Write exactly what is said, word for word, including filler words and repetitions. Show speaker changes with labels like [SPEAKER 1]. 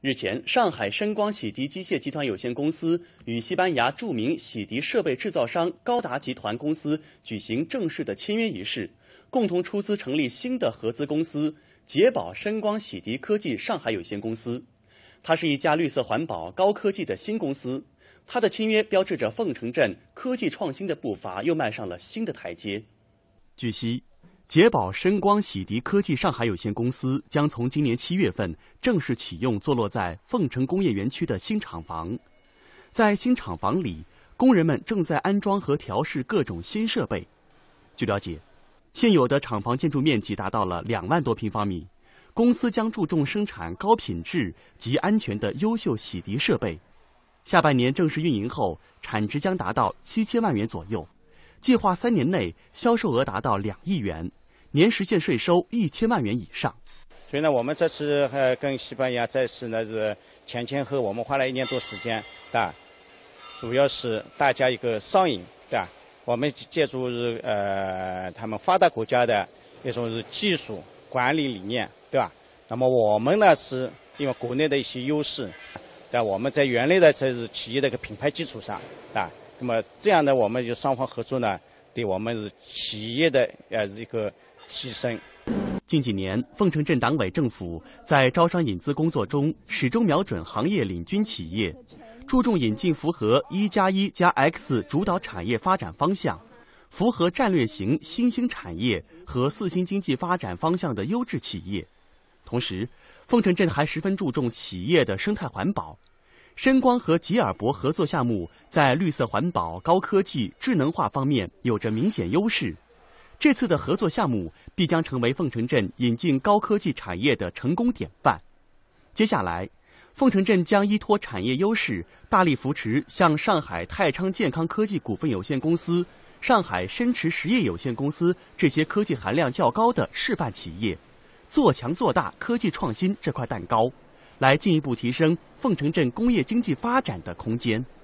[SPEAKER 1] 日前，上海深光洗涤机械集团有限公司与西班牙著名洗涤设备制造商高达集团公司举行正式的签约仪式，共同出资成立新的合资公司捷宝深光洗涤科技上海有限公司。它是一家绿色环保、高科技的新公司。它的签约标志着凤城镇科技创新的步伐又迈上了新的台阶。据悉，捷宝深光洗涤科技上海有限公司将从今年七月份正式启用坐落在凤城工业园区的新厂房。在新厂房里，工人们正在安装和调试各种新设备。据了解，现有的厂房建筑面积达到了两万多平方米，公司将注重生产高品质及安全的优秀洗涤设备。下半年正式运营后，产值将达到七千万元左右，计划三年内销售额达到两亿元。年实现税收一千万元以上。
[SPEAKER 2] 所以呢，我们这次呃跟西班牙这次呢是前前后我们花了一年多时间，对吧？主要是大家一个双赢，对吧？我们借助是呃他们发达国家的一种是技术管理理念，对吧？那么我们呢是因为国内的一些优势，对吧？我们在原来的这是企业的一个品牌基础上，对吧？那么这样呢，我们就双方合作呢，对我们是企业的呃一个提升。
[SPEAKER 1] 近几年，凤城镇党委政府在招商引资工作中始终瞄准行业领军企业，注重引进符合一加一加 X 主导产业发展方向，符合战略型新兴产业和四新经济发展方向的优质企业。同时，凤城镇还十分注重企业的生态环保。深光和吉尔博合作项目在绿色环保、高科技、智能化方面有着明显优势。这次的合作项目必将成为凤城镇引进高科技产业的成功典范。接下来，凤城镇将依托产业优势，大力扶持像上海泰昌健康科技股份有限公司、上海深驰实业有限公司这些科技含量较高的示范企业，做强做大科技创新这块蛋糕，来进一步提升凤城镇工业经济发展的空间。